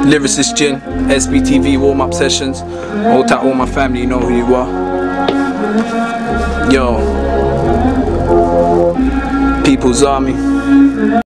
Lyricist Jin, SBTV warm-up sessions. All my family, you know who you are. Yo, People's Army.